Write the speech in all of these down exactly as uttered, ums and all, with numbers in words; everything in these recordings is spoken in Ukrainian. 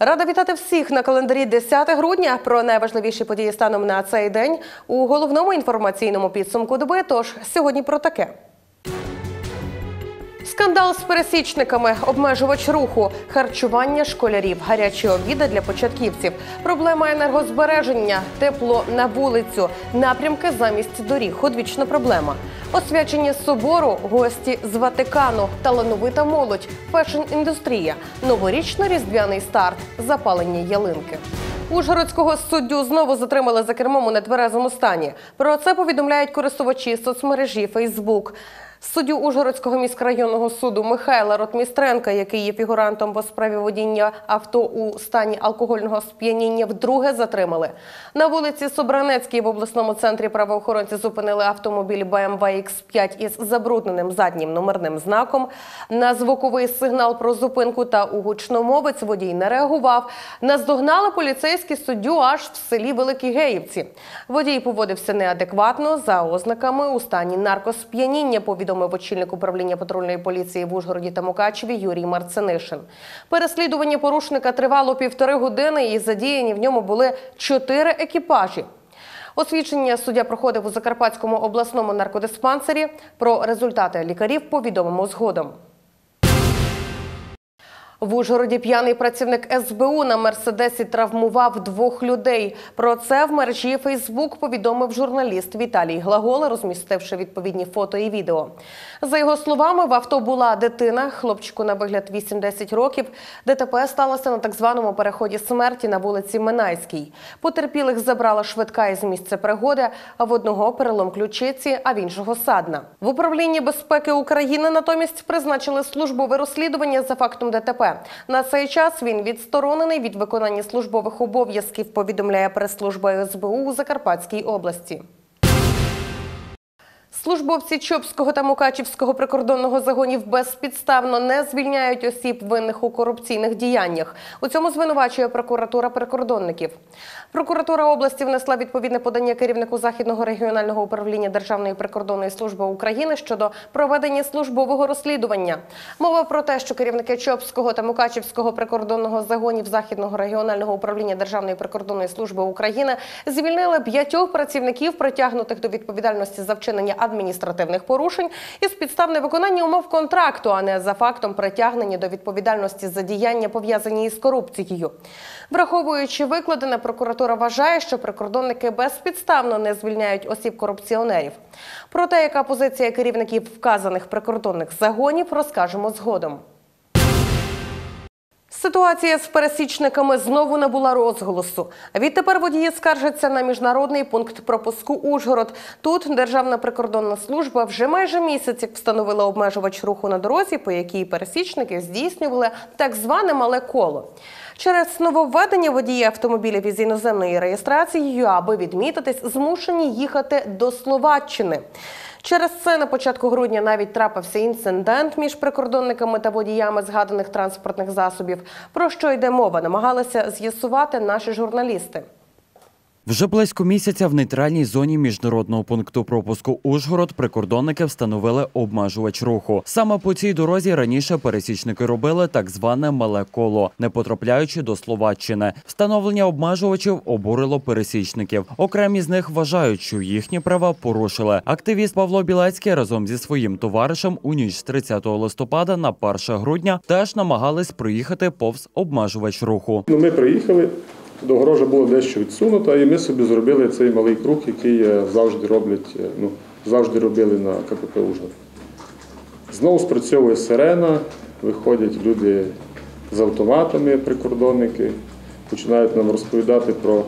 Рада вітати всіх на календарі десяте грудня. Про найважливіші події станом на цей день у головному інформаційному підсумку доби. Тож сьогодні про таке. Скандал з пересічниками, обмежувач руху, харчування школярів, гарячі обіди для початківців, проблема енергозбереження, тепло на вулицю, напрямки замість доріг – одвічна проблема. Освячення собору, гості з Ватикану, талановита молодь, фешн-індустрія, новорічно-різдвяний старт, запалення ялинки. Ужгородського суддю знову затримали за кермом у нетверезому стані. Про це повідомляють користувачі соцмережі Фейсбук. Суддю Ужгородського міськрайонного суду Михайла Ротмістренка, який є фігурантом по справі водіння авто у стані алкогольного сп'яніння, вдруге затримали. На вулиці Собранецькій в обласному центрі правоохоронці зупинили автомобіль Бе Ем Ве Ікс п'ять із забрудненим заднім номерним знаком. На звуковий сигнал про зупинку та у гучномовець водій не реагував. Наздогнали поліцейські суддю аж в селі Великі Геївці. Водій поводився неадекватно, за ознаками у стані наркосп'яніння, повідомляє повідомив очільник управління патрульної поліції в Ужгороді та Мукачеві Юрій Марцинишин. Переслідування порушника тривало півтори години і задіяні в ньому були чотири екіпажі. Освідчення суддя проходив у Закарпатському обласному наркодиспансері. Про результати лікарів повідомимо згодом. В Ужгороді п'яний працівник Ес Бе У на мерседесі травмував двох людей. Про це в мережі Фейсбук повідомив журналіст Віталій Глагола, розмістивши відповідні фото і відео. За його словами, в авто була дитина, хлопчику на вигляд вісім-десять років. Де Те Пе сталося на так званому переході смерті на вулиці Минайській. Потерпілих забрала швидка із місця пригоди, а в одного перелом ключиці, а в іншого садна. В управлінні безпеки України натомість призначили службове розслідування за фактом Де Те Пе. На цей час він відсторонений від виконання службових обов'язків, повідомляє прес-служба Ес Бе У у Закарпатській області. Службовці Чопського та Мукачівського прикордонного загонів безпідставно не звільняють осіб, винних у корупційних діяннях. У цьому звинувачує прокуратура прикордонників. Прокуратура області внесла відповідне подання керівнику Західного регіонального управління Державної прикордонної служби України щодо проведення службового розслідування. Мова про те, що керівники Чопського та Мукачівського прикордонного загонів Західного регіонального управління Державної прикордонної служби України звільнили п'ятьох працівників, притягнутих до відповідальності за вчинення адміністративних порушень із підстав невиконання умов контракту, а не за фактом притягнення до відповідальності за діяння, пов'язані із корупцією. Враховуючи викладене, прокуратура вважає, що прикордонники безпідставно не звільняють осіб-корупціонерів. Про те, яка позиція керівників вказаних прикордонних загонів, розкажемо згодом. Ситуація з пересічниками знову набула розголосу. Відтепер водії скаржаться на міжнародний пункт пропуску Ужгород. Тут Державна прикордонна служба вже майже місяць як встановила обмежувач руху на дорозі, по якій пересічники здійснювали так зване мале коло. Через нововведення водії автомобілів із іноземною реєстрацією, аби відмітитись, змушені їхати до Словаччини. Через це на початку грудня навіть трапився інцидент між прикордонниками та водіями згаданих транспортних засобів. Про що йде мова, намагалися з'ясувати наші журналісти. Вже близько місяця в нейтральній зоні міжнародного пункту пропуску Ужгород прикордонники встановили обмежувач руху. Саме по цій дорозі раніше пересічники робили так зване мале коло, не потрапляючи до Словаччини. Встановлення обмежувачів обурило пересічників. Окремі з них вважають, що їхні права порушили. Активіст Павло Білецький разом зі своїм товаришем у ніч з тридцятого листопада на перше грудня теж намагались проїхати повз обмежувач руху. Ну, ми приїхали. Догорожа була дещо відсунута, і ми собі зробили цей малий круг, який завжди роблять, ну, завжди робили на Ка Пе Пе Ужгород. Знову спрацьовує сирена, виходять люди з автоматами, прикордонники, починають нам розповідати про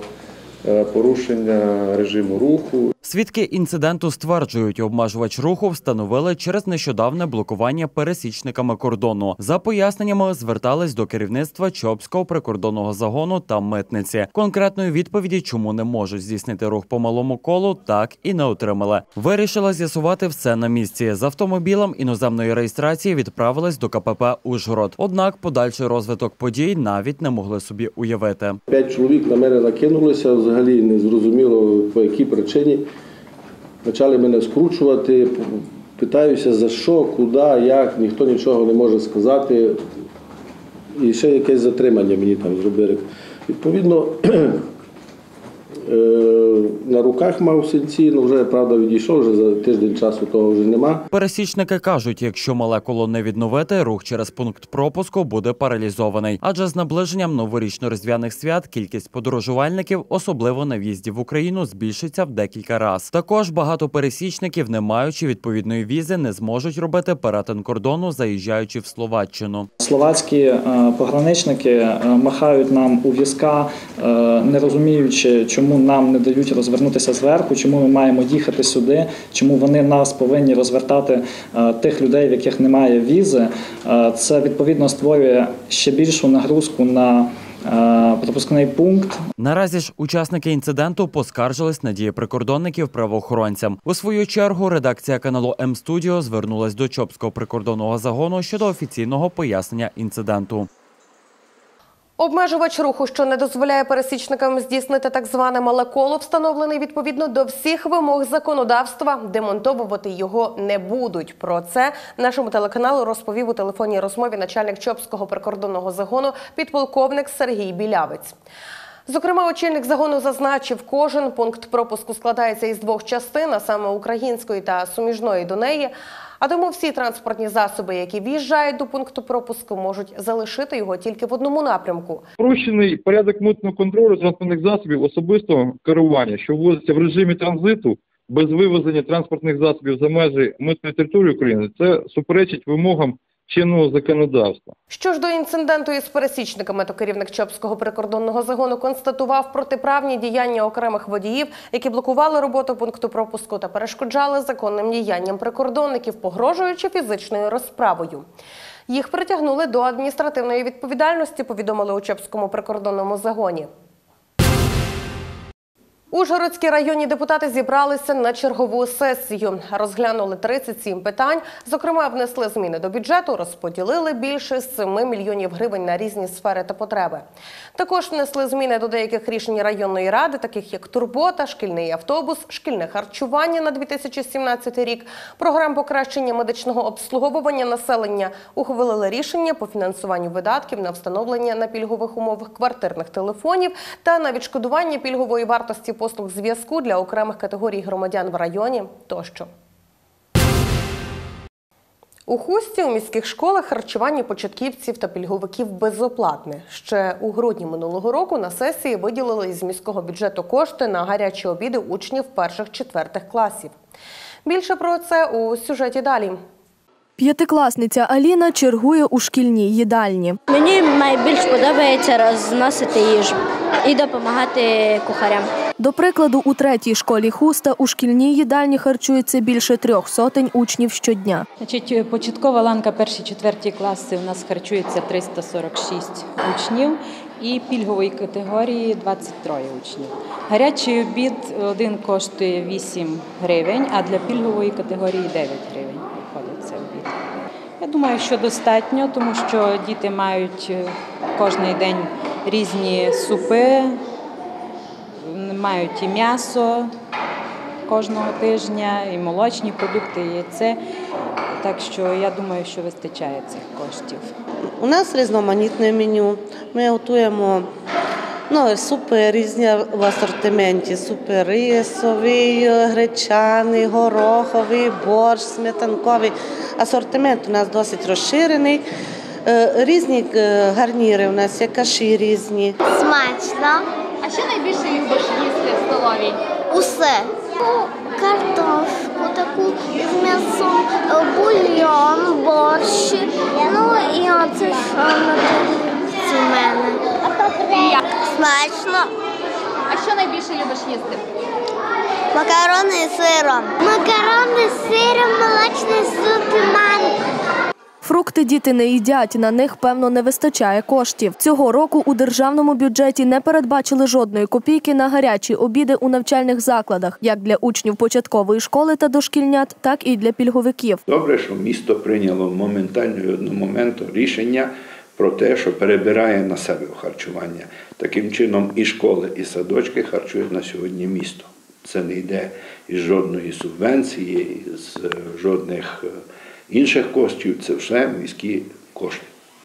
порушення режиму руху. Свідки інциденту стверджують, обмежувач руху встановили через нещодавне блокування пересічниками кордону. За поясненнями звертались до керівництва Чопського прикордонного загону та митниці. Конкретної відповіді, чому не можуть здійснити рух по малому колу, так і не отримали. Вирішила з'ясувати все на місці. З автомобілем іноземної реєстрації відправились до Ка Пе Пе Ужгород. Однак подальший розвиток подій навіть не могли собі уявити. П'ять чоловік на мене накинулися, взагалі не зрозуміло по якій причині. Почали мене скручувати, питаюся за що, куди, як, ніхто нічого не може сказати. і ще якесь затримання мені там зробили. Відповідно, на руках мав синці, ну вже, правда, відійшов, вже за тиждень часу того вже нема. Пересічники кажуть, якщо молекулу не відновити, рух через пункт пропуску буде паралізований. Адже з наближенням новорічно-різдвяних свят кількість подорожувальників, особливо на в'їзді в Україну, збільшиться в декілька разів. Також багато пересічників, не маючи відповідної візи, не зможуть робити перетин кордону, заїжджаючи в Словаччину. Словацькі е, пограничники е, махають нам у візка, е, не розуміючи, чому нам не дають розвернутися зверху, чому ми маємо їхати сюди, чому вони нас повинні розвертати, е, тих людей, в яких немає візи. Е, це, відповідно, створює ще більшу нагрузку на е, пропускний пункт. Наразі ж учасники інциденту поскаржились на дії прикордонників правоохоронцям. У свою чергу редакція каналу М-Студіо звернулась до Чопського прикордонного загону щодо офіційного пояснення інциденту. Обмежувач руху, що не дозволяє пересічникам здійснити так зване мале коло, встановлений відповідно до всіх вимог законодавства, демонтовувати його не будуть. Про це нашому телеканалу розповів у телефонній розмові начальник Чопського прикордонного загону підполковник Сергій Білявець. Зокрема, очільник загону зазначив, кожен пункт пропуску складається із двох частин, а саме української та суміжної до неї. А тому всі транспортні засоби, які в'їжджають до пункту пропуску, можуть залишити його тільки в одному напрямку. Спрощений порядок митного контролю транспортних засобів особистого керування, що ввозиться в режимі транзиту без вивезення транспортних засобів за межі митної території України, це суперечить вимогам чинного законодавства. Що ж до інциденту із пересічниками, то керівник Чопського прикордонного загону констатував протиправні діяння окремих водіїв, які блокували роботу пункту пропуску та перешкоджали законним діянням прикордонників, погрожуючи фізичною розправою. Їх притягнули до адміністративної відповідальності, повідомили у Чопському прикордонному загоні. Ужгородські районні депутати зібралися на чергову сесію. Розглянули тридцять сім питань. Зокрема, внесли зміни до бюджету, розподілили більше семи мільйонів гривень на різні сфери та потреби. Також внесли зміни до деяких рішень районної ради, таких як турбота, шкільний автобус, шкільне харчування на дві тисячі сімнадцятий рік, програм покращення медичного обслуговування населення. Ухвалили рішення по фінансуванню видатків на встановлення на пільгових умовах квартирних телефонів та на відшкодування пільгової вартості послуг зв'язку для окремих категорій громадян в районі тощо. У Хусті у міських школах харчування початківців та пільговиків безоплатне. Ще у грудні минулого року на сесії виділили із міського бюджету кошти на гарячі обіди учнів перших-четвертих класів. Більше про це у сюжеті далі. П'ятикласниця Аліна чергує у шкільній їдальні. Мені найбільш подобається розносити їжу і допомагати кухарям. До прикладу, у третій школі Хуста у шкільній їдальні харчується більше трьох сотень учнів щодня. Значить, початкова ланка перші-четверті класи у нас харчується триста сорок шість учнів і пільгової категорії двадцять три учнів. Гарячий обід один коштує вісім гривень, а для пільгової категорії дев'ять гривень виходить цей обід. Я думаю, що достатньо, тому що діти мають кожен день різні супи, мають і м'ясо кожного тижня, і молочні продукти, і яйце. Так що я думаю, що вистачає цих коштів. У нас різноманітне меню. Ми готуємо ну, супи різні в асортименті. Супи рисовий, гречаний, гороховий, борщ, сметанковий. Асортимент у нас досить розширений. Різні гарніри у нас є, каші різні. Смачно. А що найбільше любиш їсти в столовій? Усе. Картошку таку з м'ясом, бульйон, борщ, ну і оце що на тарілці в мене. Як? Смачно. А що найбільше любиш їсти? Макарони з сиром. Макарони з сиром, молочний суп і манго. Фрукти діти не їдять, на них, певно, не вистачає коштів. Цього року у державному бюджеті не передбачили жодної копійки на гарячі обіди у навчальних закладах, як для учнів початкової школи та дошкільнят, так і для пільговиків. Добре, що місто прийняло моментально і одного моменту рішення про те, що перебирає на себе харчування. Таким чином і школи, і садочки харчують на сьогодні місто. Це не йде із жодної субвенції, з жодних інших коштів, це все міські кошти.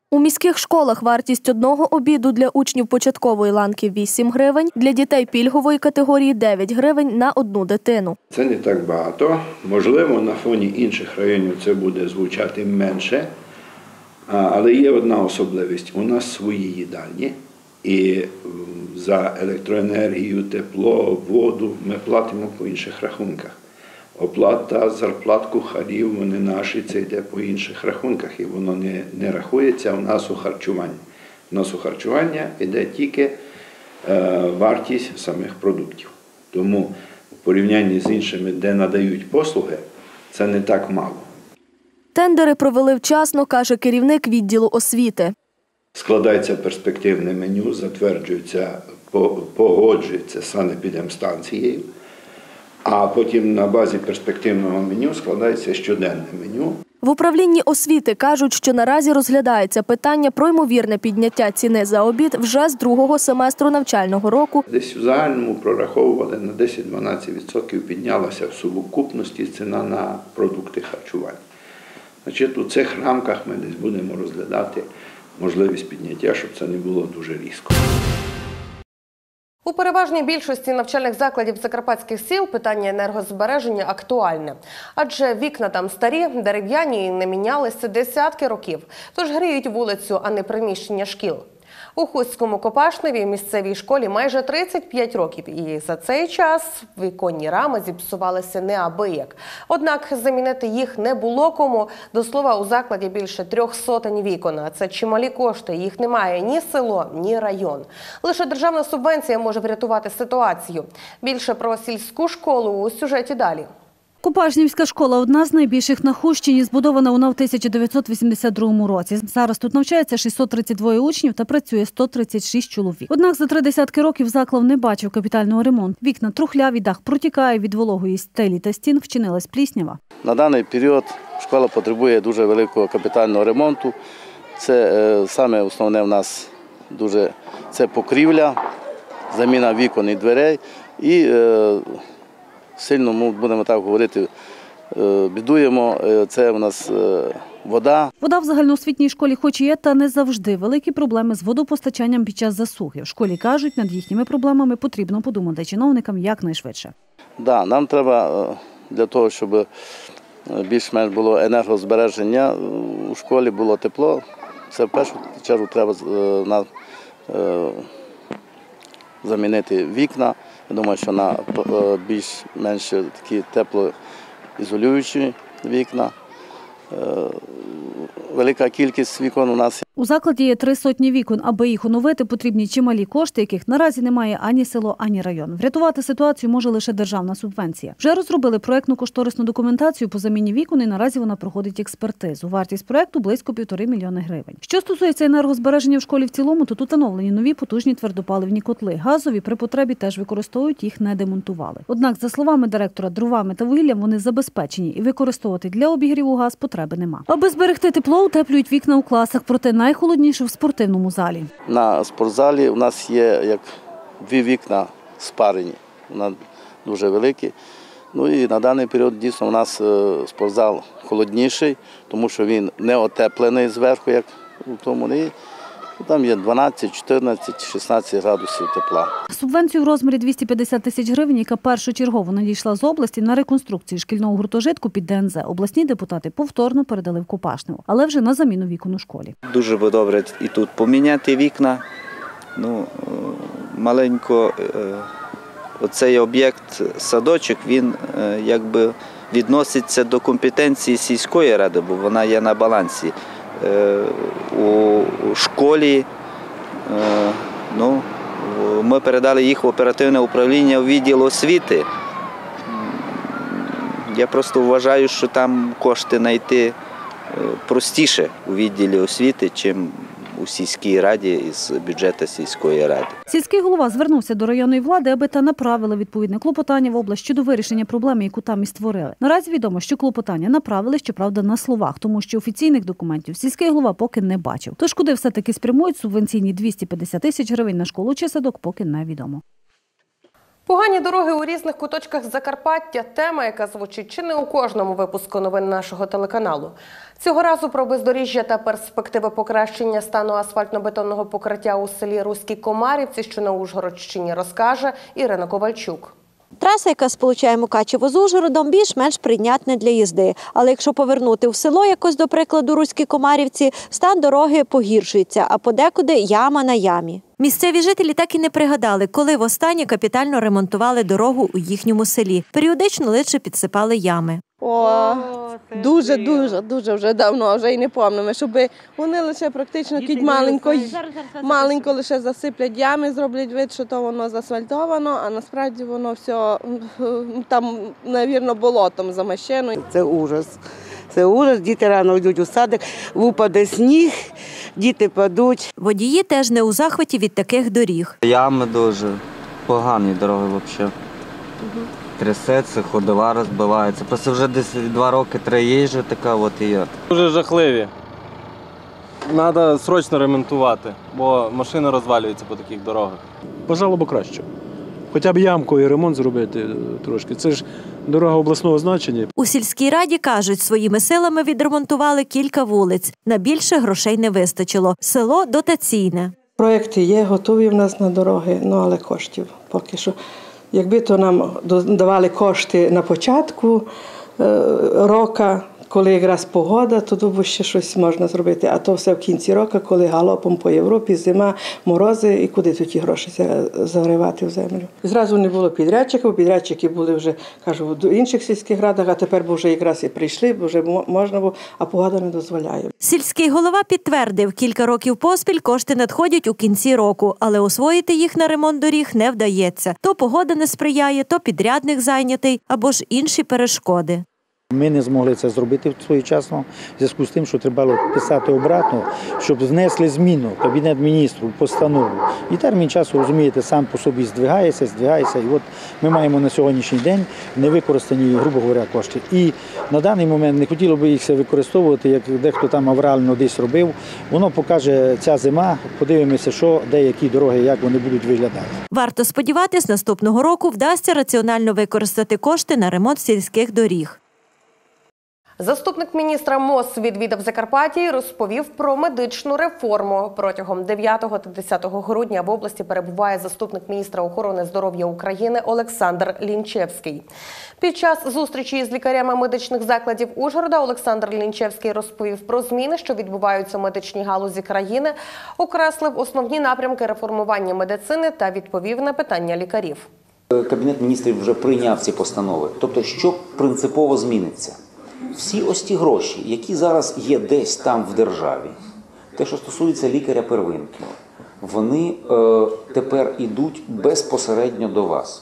У міських школах вартість одного обіду для учнів початкової ланки – вісім гривень, для дітей пільгової категорії – дев'ять гривень на одну дитину. Це не так багато. Можливо, на фоні інших районів це буде звучати менше, але є одна особливість. У нас свої їдальні, і за електроенергію, тепло, воду ми платимо по інших рахунках. Оплата зарплат кухарів, вони наші, це йде по інших рахунках, і воно не, не рахується у нас у харчуванні. У нас у харчування йде тільки е, вартість самих продуктів. Тому в порівнянні з іншими, де надають послуги, це не так мало. Тендери провели вчасно, каже керівник відділу освіти. Складається перспективне меню, затверджується, погоджується санепідемстанцією, а потім на базі перспективного меню складається щоденне меню. В управлінні освіти кажуть, що наразі розглядається питання про ймовірне підняття ціни за обід вже з другого семестру навчального року. Десь в загальному прораховували на десять-дванадцять відсотків піднялася в сукупності ціна на продукти харчування. Значить, у цих рамках ми десь будемо розглядати можливість підняття, щоб це не було дуже різко. У переважній більшості навчальних закладів закарпатських сіл питання енергозбереження актуальне. Адже вікна там старі, дерев'яні і не мінялися десятки років. Тож гріють вулицю, а не приміщення шкіл. У Хустському Копашневі місцевій школі майже тридцять п'ять років. І за цей час віконні рами зіпсувалися неабияк. Однак замінити їх не було кому. До слова, у закладі більше трьох сотень вікон. А це чималі кошти. Їх немає ні село, ні район. Лише державна субвенція може врятувати ситуацію. Більше про сільську школу у сюжеті далі. Копашнівська школа – одна з найбільших на Хустщині, збудована вона в тисяча дев'ятсот вісімдесят другому році. Зараз тут навчається шістсот тридцять два учнів та працює сто тридцять шість чоловік. Однак за три десятки років заклад не бачив капітального ремонту. Вікна трухляві, дах протікає, від вологої стелі та стін вчинилась пліснява. На даний період школа потребує дуже великого капітального ремонту. Це е, саме основне в нас дуже це покрівля, заміна вікон і дверей і е, сильно, ми будемо так говорити, бідуємо, це у нас вода. Вода в загальноосвітній школі хоч і є, та не завжди. Великі проблеми з водопостачанням під час засухи. В школі кажуть, над їхніми проблемами потрібно подумати чиновникам якнайшвидше. Да, нам треба для того, щоб більш-менш було енергозбереження у школі, було тепло. Це в першу чергу треба нам замінити вікна. Я думаю, що на більш-менш такі теплоізолюючі вікна. Велика кількість вікон у нас. У закладі є три сотні вікон. Аби їх оновити, потрібні чималі кошти, яких наразі немає ані село, ані район. Врятувати ситуацію може лише державна субвенція. Вже розробили проєктну кошторисну документацію по заміні вікон і наразі вона проходить експертизу. Вартість проєкту – близько півтори мільйони гривень. Що стосується енергозбереження в школі в цілому, то тут встановлені нові потужні твердопаливні котли. Газові при потребі теж використовують, їх не демонтували. Однак, за словами директора, дровами та вугіллям вони забезпечені і використовувати для обігріву газ потреби нема. Аби зберегти тепло, утеплюють вікна у класах, проте найхолодніше в спортивному залі. На спортзалі у нас є як дві вікна спарені, вони дуже великі. Ну і на даний період дійсно у нас спортзал холодніший, тому що він не отеплений зверху, як у тому. І там є дванадцять, чотирнадцять, шістнадцять градусів тепла. Субвенцію в розмірі двісті п'ятдесят тисяч гривень, яка першочергово надійшла з області на реконструкцію шкільного гуртожитку під Д Н З, обласні депутати повторно передали в Копашневу, але вже на заміну вікон у школі. Дуже би добре і тут поміняти вікна. Ну, маленько, оцей об'єкт садочок, він якби відноситься до компетенції сільської ради, бо вона є на балансі. У школі ну, ми передали їх в оперативне управління у відділ освіти. Я просто вважаю, що там кошти знайти простіше у відділі освіти, чим у сільській раді із бюджету сільської ради. Сільський голова звернувся до районної влади, аби та направила відповідне клопотання в область щодо вирішення проблеми, яку там і створили. Наразі відомо, що клопотання направили, щоправда, на словах, тому що офіційних документів сільський голова поки не бачив. Тож куди все-таки спрямують субвенційні двісті п'ятдесят тисяч гривень на школу чи садок, поки невідомо. Погані дороги у різних куточках Закарпаття – тема, яка звучить чи не у кожному випуску новин нашого телеканалу. Цього разу про бездоріжжя та перспективи покращення стану асфальтно-бетонного покриття у селі Руські Комарівці, що на Ужгородщині, розкаже Ірина Ковальчук. Траса, яка сполучає Мукачево з Ужгородом, більш-менш прийнятна для їзди. Але якщо повернути в село, якось до прикладу Руські Комарівці, стан дороги погіршується, а подекуди яма на ямі. Місцеві жителі так і не пригадали, коли востаннє капітально ремонтували дорогу у їхньому селі. Періодично лише підсипали ями. О, дуже, дуже, дуже вже давно, вже й не пам'ятаємо, щоб вони лише практично кіть маленько, маленько лише засиплять ями, зроблять вид, що то воно засфальтовано, а насправді воно все там, навірно, болотом замащено. Це ужас. Це ужас, діти рано йдуть у садик, випаде сніг, діти падуть. Водії теж не у захваті від таких доріг. Ями дуже, погані дороги взагалі. Трясеться, ходова розбивається. Просто вже десь два роки три їжджу, така от і я. Дуже жахливі. Треба срочно ремонтувати, бо машини розвалюються по таких дорогах. Бажало б краще. Хоча б ямку і ремонт зробити трошки. Це ж дорога обласного значення. У сільській раді, кажуть, своїми силами відремонтували кілька вулиць. На більше грошей не вистачило. Село дотаційне. Проєкти є, готові в нас на дороги, ну але коштів поки що. Якби то нам давали кошти на початку року, коли якраз погода, то б ще щось можна зробити. А то все в кінці року, коли галопом по Європі, зима, морози, і куди тут ті гроші заривати в землю. Зразу не було підрядчиків, підрядчики були вже, кажу, в інших сільських радах, а тепер бо вже якраз і прийшли, бо вже можна було, а погода не дозволяє. Сільський голова підтвердив, кілька років поспіль кошти надходять у кінці року, але освоїти їх на ремонт доріг не вдається. То погода не сприяє, то підрядник зайнятий, або ж інші перешкоди. Ми не змогли це зробити своєчасно, в зв'язку з тим, що треба писати обратно, щоб внесли зміну Кабінет міністрів, постанову. І термін часу, розумієте, сам по собі здвигається, здвигається. І от ми маємо на сьогоднішній день невикористані, грубо говоря, кошти. І на даний момент не хотіло б їх використовувати, як дехто там аврально десь робив. Воно покаже ця зима, подивимося, що, де, які дороги, як вони будуть виглядати. Варто сподіватись, наступного року вдасться раціонально використати кошти на ремонт сільських доріг. Заступник міністра МОЗ відвідав Закарпаття і розповів про медичну реформу. Протягом дев'ятого та десятого грудня в області перебуває заступник міністра охорони здоров'я України Олександр Лінчевський. Під час зустрічі з лікарями медичних закладів Ужгорода Олександр Лінчевський розповів про зміни, що відбуваються в медичній галузі країни, окреслив основні напрямки реформування медицини та відповів на питання лікарів. Кабінет міністрів вже прийняв ці постанови. Тобто, що принципово зміниться? Всі ось ті гроші, які зараз є десь там в державі, те, що стосується лікаря первинки, вони е, тепер йдуть безпосередньо до вас.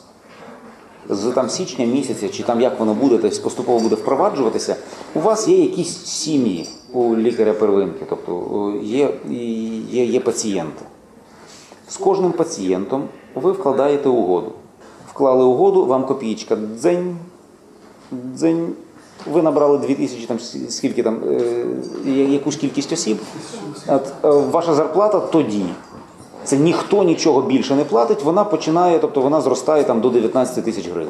З там, січня місяця, чи там як воно буде, тобто поступово буде впроваджуватися, у вас є якісь сім'ї у лікаря первинки, тобто є, є, є пацієнти. З кожним пацієнтом ви вкладаєте угоду. Вклали угоду, вам копійка дзень, дзень. Ви набрали дві тисячі, там, скільки там, е, якусь кількість осіб, от, е, ваша зарплата тоді, це ніхто нічого більше не платить, вона починає, тобто вона зростає там до дев'ятнадцяти тисяч гривень.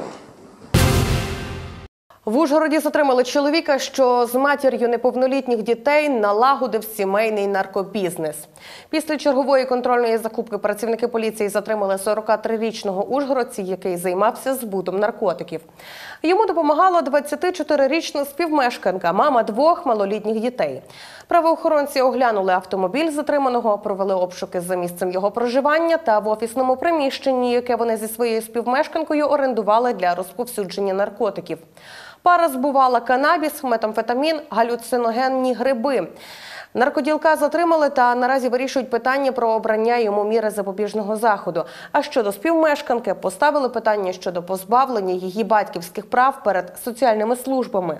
В Ужгороді затримали чоловіка, що з матір'ю неповнолітніх дітей налагодив сімейний наркобізнес. Після чергової контрольної закупки працівники поліції затримали сорокатрирічного ужгородця, який займався збутом наркотиків. Йому допомагала двадцятичотирирічна співмешканка, мама двох малолітніх дітей. Правоохоронці оглянули автомобіль затриманого, провели обшуки за місцем його проживання та в офісному приміщенні, яке вони зі своєю співмешканкою орендували для розповсюдження наркотиків. Пара збувала канабіс, метамфетамін, галюциногенні гриби. Наркоділка затримали та наразі вирішують питання про обрання йому міри запобіжного заходу. А щодо співмешканки, поставили питання щодо позбавлення її батьківських прав перед соціальними службами.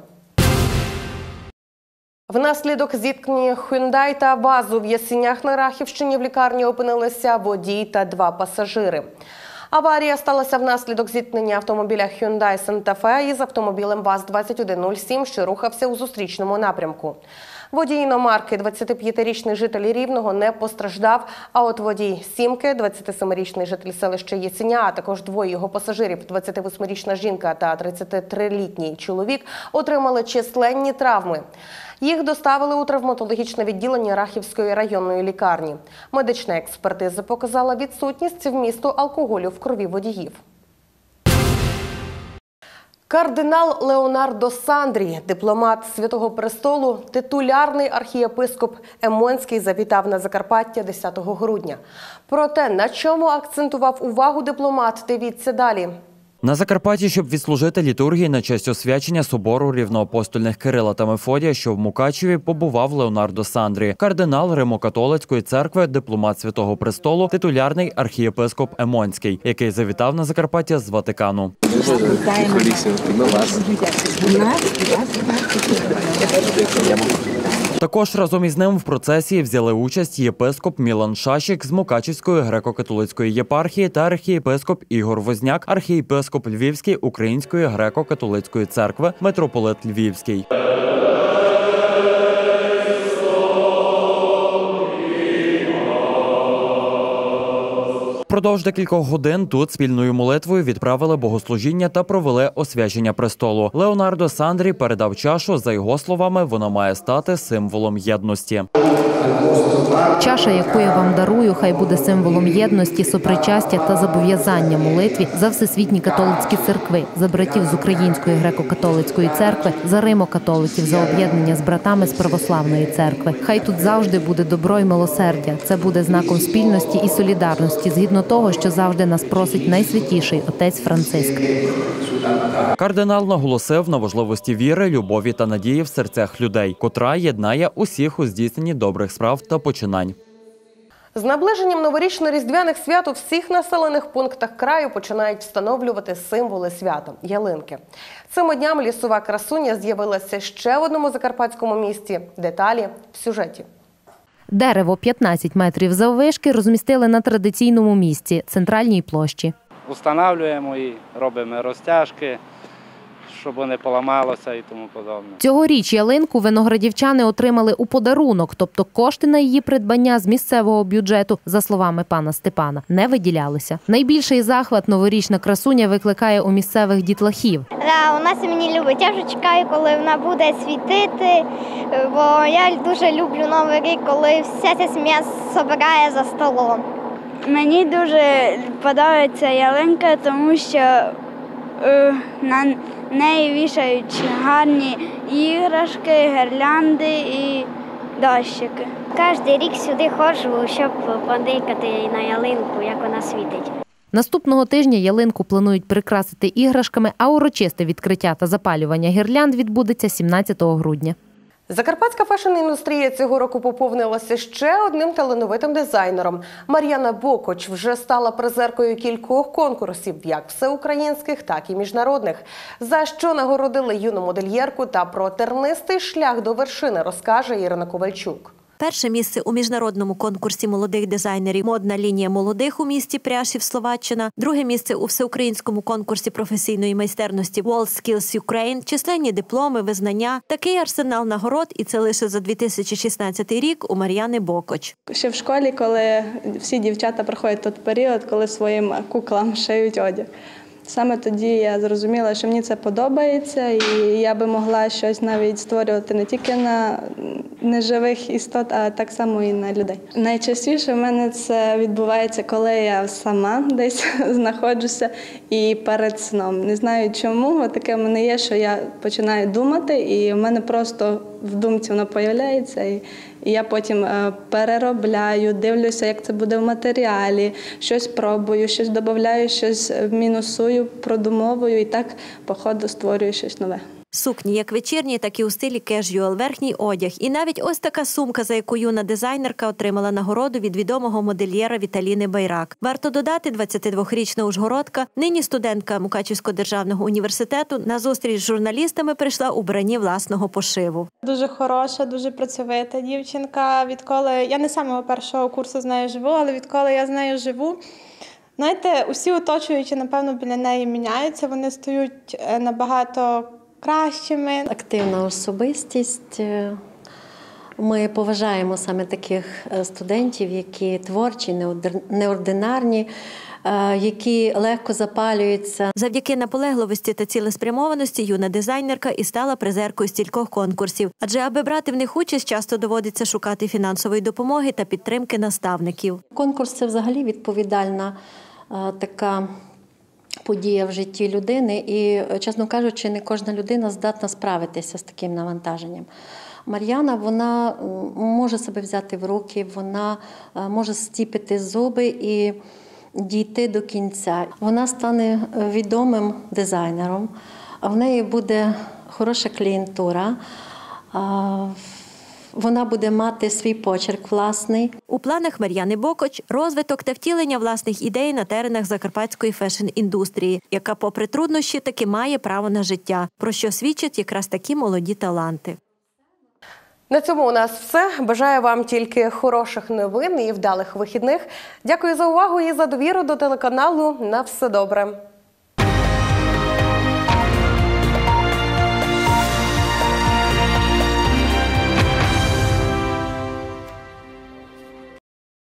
Внаслідок зіткнення Hyundai та ВАЗу в Ясінях на Рахівщині в лікарні опинилися водій та два пасажири. Аварія сталася внаслідок зіткнення автомобіля Hyundai Santa Fe із автомобілем ВАЗ двадцять один нуль сім, що рухався у зустрічному напрямку. Водій іномарки, двадцятип'ятирічний житель Рівного, не постраждав, а от водій «Сімки», двадцятисемирічний житель селища Єсеня, а також двоє його пасажирів, двадцятивосьмирічна жінка та тридцятитрилітній чоловік, отримали численні травми. Їх доставили у травматологічне відділення Рахівської районної лікарні. Медична експертиза показала відсутність вмісту алкоголю в крові водіїв. Кардинал Леонардо Сандрі, дипломат Святого Престолу, титулярний архієпископ Емонський, завітав на Закарпаття десятого грудня. Про те, на чому акцентував увагу дипломат, дивіться далі. На Закарпатті, щоб відслужити літургії на честь освячення собору рівноапостольних Кирила та Мефодія, що в Мукачеві, побував Леонардо Сандрі, кардинал Римо-католицької церкви, дипломат Святого Престолу, титулярний архієпископ Емонський, який завітав на Закарпаття з Ватикану. Також разом із ним в процесії взяли участь єпископ Мілан Шашік з Мукачівської греко-католицької єпархії та архієпископ Ігор Возняк, архієпископ Львівський Української греко-католицької церкви, митрополит Львівський. Впродовж декількох годин тут спільною молитвою відправили богослужіння та провели освячення престолу. Леонардо Сандрі передав чашу, за його словами, вона має стати символом єдності. Чаша, яку я вам дарую, хай буде символом єдності, сопричастя та зобов'язання молитві за всесвітні католицькі церкви, за братів з Української греко-католицької церкви, за римо-католиків, за об'єднання з братами з православної церкви. Хай тут завжди буде добро й милосердя. Це буде знаком спільності і солідарності, згідно того, що завжди нас просить найсвятіший отець Франциск. Кардинал наголосив на важливості віри, любові та надії в серцях людей, котра єднає усіх у здійсненні добрих справ та починань. З наближенням новорічно-різдвяних свят у всіх населених пунктах краю починають встановлювати символи свята – ялинки. Цими днями лісова красуня з'явилася ще в одному закарпатському місті. Деталі в сюжеті. Дерево п'ятнадцять метрів заввишки розмістили на традиційному місці – центральній площі. Встановлюємо і робимо розтяжки, щоб не поламалося і тому подобне. Цьогоріч ялинку виноградівчани отримали у подарунок, тобто кошти на її придбання з місцевого бюджету, за словами пана Степана, не виділялися. Найбільший захват новорічна красуня викликає у місцевих дітлахів. Да, у нас мені любить. Я вже чекаю, коли вона буде світити, бо я дуже люблю Новий рік, коли вся ця сім'я збирає за столом. Мені дуже подобається ялинка, тому що е, на неї вішають гарні іграшки, гірлянди і дощики. Кожен рік сюди ходжу, щоб подивитися на ялинку, як вона світить. Наступного тижня ялинку планують прикрасити іграшками, а урочисте відкриття та запалювання гірлянд відбудеться сімнадцятого грудня. Закарпатська фешн-індустрія цього року поповнилася ще одним талановитим дизайнером. Мар'яна Бокоч вже стала призеркою кількох конкурсів, як всеукраїнських, так і міжнародних. За що нагородили юну модельєрку та про тернистий шлях до вершини, розкаже Ірина Ковальчук. Перше місце у міжнародному конкурсі молодих дизайнерів «Модна лінія молодих» у місті Пряшів, Словаччина. Друге місце у всеукраїнському конкурсі професійної майстерності WorldSkills Ukraine. Численні дипломи, визнання. Такий арсенал нагород, і це лише за дві тисячі шістнадцятий рік, у Мар'яни Бокоч. Ще в школі, коли всі дівчата проходять той період, коли своїм куклам шиють одяг. Саме тоді я зрозуміла, що мені це подобається, і я би могла щось навіть створювати не тільки на неживих істот, а так само і на людей. Найчастіше в мене це відбувається, коли я сама десь знаходжуся і перед сном. Не знаю чому, таке в мене є, що я починаю думати, і в мене просто в думці воно з'являється, і я потім переробляю, дивлюся, як це буде в матеріалі, щось пробую, щось додаю, щось мінусую, продумовую і так по ходу створюю щось нове. Сукні як вечірні, так і у стилі кежюал, верхній одяг. І навіть ось така сумка, за яку юна дизайнерка отримала нагороду від відомого модельєра Віталіни Байрак. Варто додати, двадцятидвохрічна ужгородка, нині студентка Мукачівського державного університету, на зустріч з журналістами прийшла у вбранні власного пошиву. Дуже хороша, дуже працьовита дівчинка. Відколи я не з самого першого курсу з нею живу, але відколи я з нею живу, знаєте, усі оточуючі, напевно, біля неї міняються, вони стають набагато кращими. Активна особистість, Ми поважаємо саме таких студентів, які творчі, неординарні, які легко запалюються. Завдяки наполегливості та цілеспрямованості юна дизайнерка і стала призеркою стількох конкурсів. Адже аби брати в них участь, часто доводиться шукати фінансової допомоги та підтримки наставників. Конкурс – це взагалі відповідальна така подія в житті людини і, чесно кажучи, не кожна людина здатна справитися з таким навантаженням. Мар'яна, вона може себе взяти в руки, вона може стіпити зуби і дійти до кінця. Вона стане відомим дизайнером, в неї буде хороша клієнтура, вона буде мати свій почерк власний. У планах Мар'яни Бокоч – розвиток та втілення власних ідей на теренах закарпатської фешн-індустрії, яка попри труднощі таки має право на життя, про що свідчать якраз такі молоді таланти. На цьому у нас все. Бажаю вам тільки хороших новин і вдалих вихідних. Дякую за увагу і за довіру до телеканалу. На все добре.